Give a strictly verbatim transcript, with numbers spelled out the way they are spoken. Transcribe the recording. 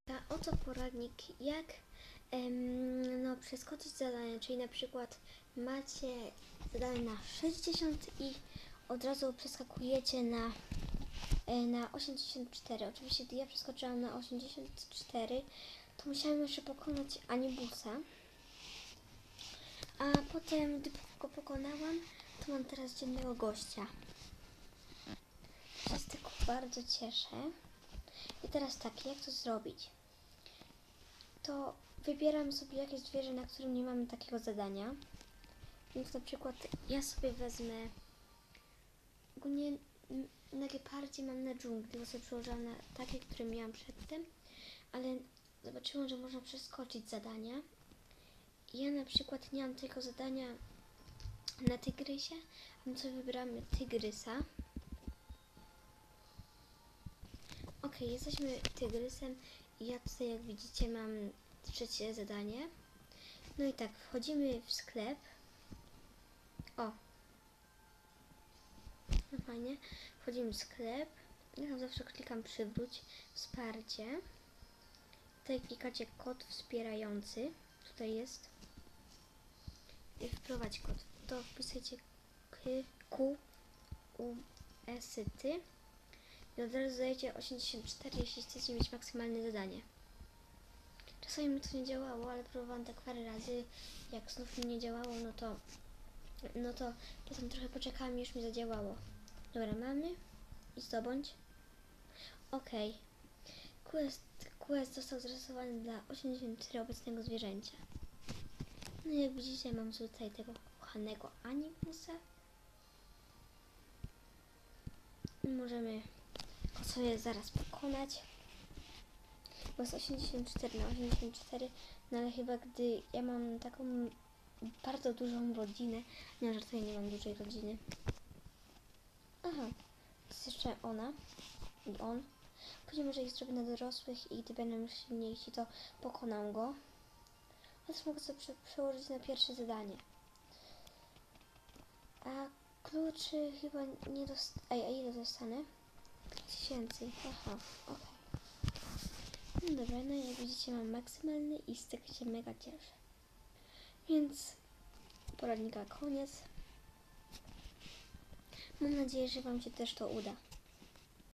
A oto poradnik, jak em, no, przeskoczyć zadanie, czyli na przykład macie zadanie na sześćdziesiąt i od razu przeskakujecie na, e, na osiemdziesiąt cztery. Oczywiście gdy ja przeskoczyłam na osiemdziesiąt cztery, to musiałam jeszcze pokonać Anibusa. A potem, gdy go pokonałam, to mam teraz dziennego gościa. Ja się z tego bardzo cieszę. I teraz tak, jak to zrobić? To wybieram sobie jakieś zwierzę, na którym nie mamy takiego zadania. Więc na przykład ja sobie wezmę, ogólnie na gepardzie mam na dżungli, bo sobie przełożyłam na takie, które miałam przedtem, ale zobaczyłam, że można przeskoczyć zadania. Ja na przykład nie mam tego zadania na tygrysie, a my sobie wybieramy tygrysa. Ok, jesteśmy tygrysem i ja tutaj, jak widzicie, mam trzecie zadanie. No i tak, wchodzimy w sklep. O! No fajnie. Wchodzimy w sklep. Ja tam zawsze klikam przywróć wsparcie. Tutaj klikacie kod wspierający. Tutaj jest. I wprowadź kod. To wpisujecie Q U S T i od razu dajecie osiemdziesiąt cztery, jeśli chcecie mieć maksymalne zadanie. Czasami mi to nie działało, ale próbowałam tak parę razy. Jak znów mi nie działało, no to no to potem trochę poczekałam i już mi zadziałało. Dobra, mamy. I zdobądź. Okej. Quest, quest został zrysowany dla osiemdziesiąt cztery obecnego zwierzęcia. No i jak widzicie, mam tutaj tego kochanego Animusa. I możemy go sobie zaraz pokonać. Bo jest osiemdziesiąt cztery na osiemdziesiąt cztery, no ale chyba gdy ja mam taką bardzo dużą rodzinę, nie, żartuję, nie mam dużej rodziny. Aha, jest jeszcze ona i on. Później może ich zrobię na dorosłych i gdy będą już silniejsi, to pokonam go. A też mogę sobie prze przełożyć na pierwsze zadanie. A kluczy chyba nie dostanę. Ej, a ile dostanę? Tysięcy. Aha, okej. Okay. No dobra, no jak widzicie, mam maksymalny i z tego się mega cieszę. Więc poradnika koniec. Mam nadzieję, że wam się też to uda.